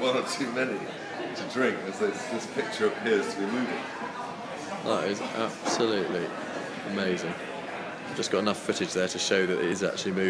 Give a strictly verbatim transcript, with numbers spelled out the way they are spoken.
one or too many to drink as this, this picture appears to be moving. That is absolutely amazing. I've just got enough footage there to show that it is actually moving.